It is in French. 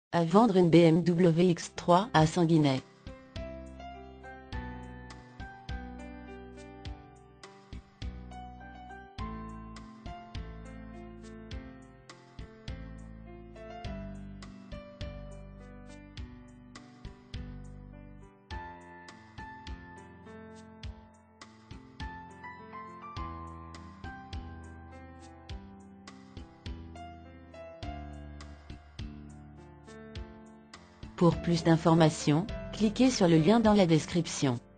À vendre une BMW X3 à Sanguinet. Pour plus d'informations, cliquez sur le lien dans la description.